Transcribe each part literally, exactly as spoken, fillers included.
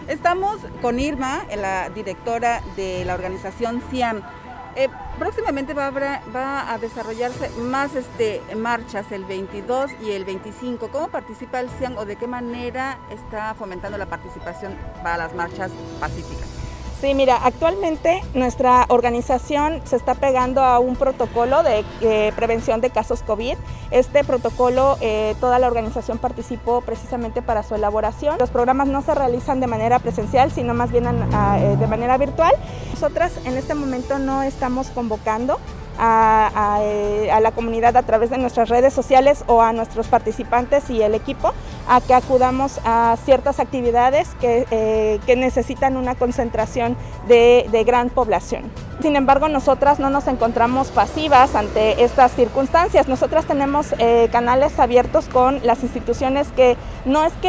Estamos con Irma, la directora de la organización CIAM. Eh, próximamente va a, haber, va a desarrollarse más este, marchas el veintidós y el veinticinco. ¿Cómo participa el CIAM o de qué manera está fomentando la participación para las marchas pacíficas? Sí, mira, actualmente nuestra organización se está pegando a un protocolo de eh, prevención de casos COVID. Este protocolo, eh, toda la organización participó precisamente para su elaboración. Los programas no se realizan de manera presencial, sino más bien a, a, de manera virtual. Nosotras en este momento no estamos convocando A, a, a la comunidad a través de nuestras redes sociales o a nuestros participantes y el equipo a que acudamos a ciertas actividades que, eh, que necesitan una concentración de, de gran población. Sin embargo, nosotras no nos encontramos pasivas ante estas circunstancias. Nosotras tenemos eh, canales abiertos con las instituciones que no es que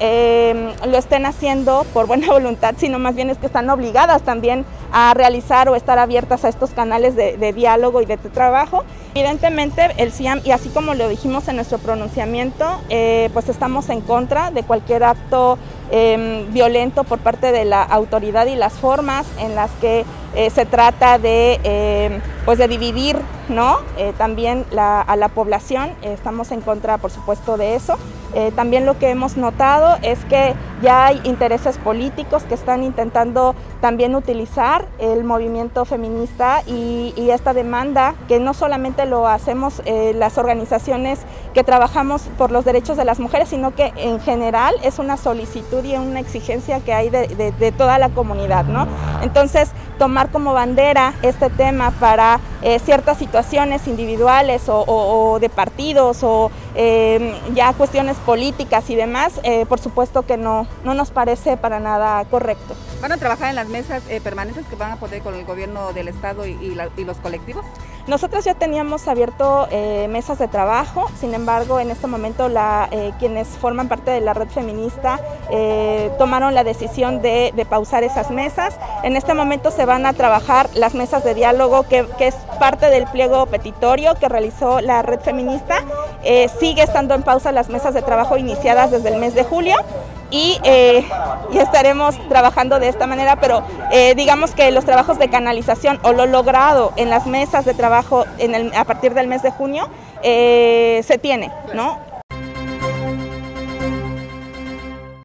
eh, lo estén haciendo por buena voluntad, sino más bien es que están obligadas también a realizar o estar abiertas a estos canales de, de diálogo y de trabajo. Evidentemente el CIAM, y así como lo dijimos en nuestro pronunciamiento, eh, pues estamos en contra de cualquier acto eh, violento por parte de la autoridad y las formas en las que eh, se trata de, eh, pues de dividir, ¿no? Eh, también la, a la población. Eh, estamos en contra, por supuesto, de eso. Eh, también lo que hemos notado es que ya hay intereses políticos que están intentando también utilizar el movimiento feminista y, y esta demanda, que no solamente lo hacemos eh, las organizaciones que trabajamos por los derechos de las mujeres, sino que en general es una solicitud y una exigencia que hay de, de, de toda la comunidad, ¿no? Entonces, tomar como bandera este tema para eh, ciertas situaciones individuales o, o, o de partidos o eh, ya cuestiones políticas y demás, eh, por supuesto que no, no nos parece para nada correcto. ¿Van a trabajar en las mesas eh, permanentes que van a poder con el gobierno del estado y, y, la, y los colectivos? Nosotros ya teníamos abierto eh, mesas de trabajo, sin embargo en este momento la, eh, quienes forman parte de la red feminista eh, tomaron la decisión de, de pausar esas mesas. En este momento se van a trabajar las mesas de diálogo que, que es parte del pliego petitorio que realizó la red feminista. Eh, sigue estando en pausa las mesas de trabajo iniciadas desde el mes de julio. Y, eh, y estaremos trabajando de esta manera, pero eh, digamos que los trabajos de canalización o lo logrado en las mesas de trabajo en el, a partir del mes de junio eh, se tiene, ¿no?